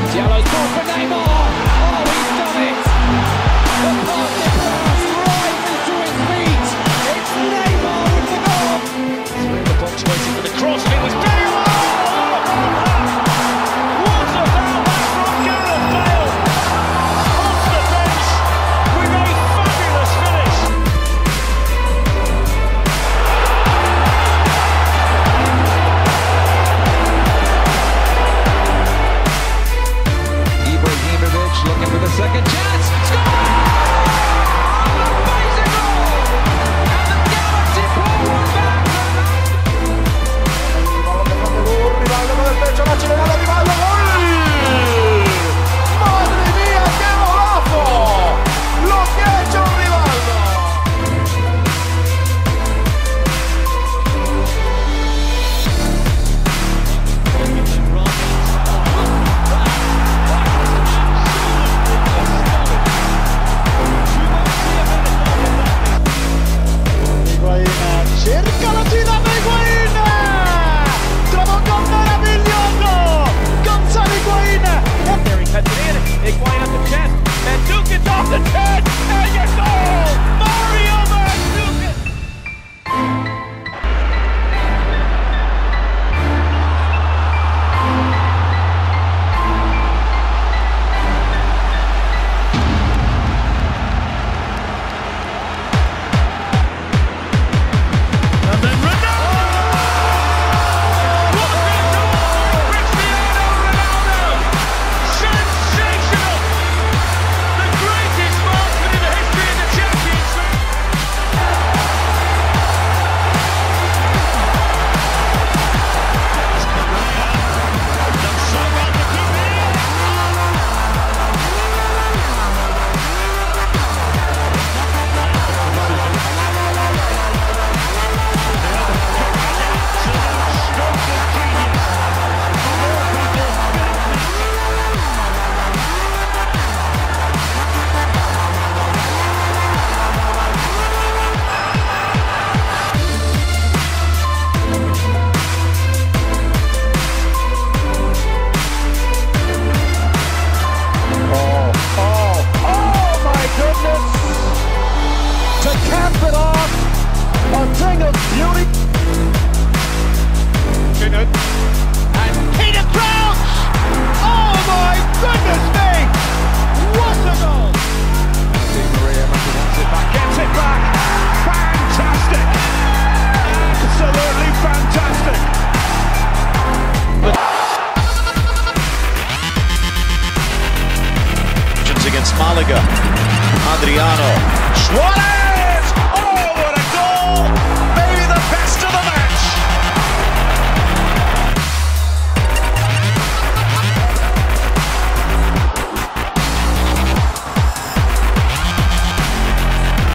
Yellow card for Neymar. Oh, he's done it. The Cardiff Brass rises to his feet. It's Neymar with the goal. Through the box waiting for the cross, and it was Bale. What about that from Gareth Bale? Off the bench with a fabulous finish. Ibrahimovic looking for the second chance. Score! Amazing goal! And the Galaxy pull one back. Rivaldo del pecho, la chilena de Rivaldo, gol! ¡Madre mía, qué golazo! Lo que ha hecho Rivaldo. Higuaín cerca la tira de Higuaín. Trabajo maravilloso. Gonzalo Higuaín. There he cuts it in. Higuaín at the chest. Mandzukic off the 10. And your goal! Mario Mandzukic! And then Ronaldo! What a goal! Cristiano Ronaldo! Sensational! The greatest marksman in the history of the Champions League! Done so well to keep it in! Oh my goodness! To cap it off, a thing of beauty. And Peter Crouch! Oh my goodness me! What a goal! Di Maria wants it back, gets it back. Fantastic! Absolutely fantastic! Against Malaga. Adriano. Suarez!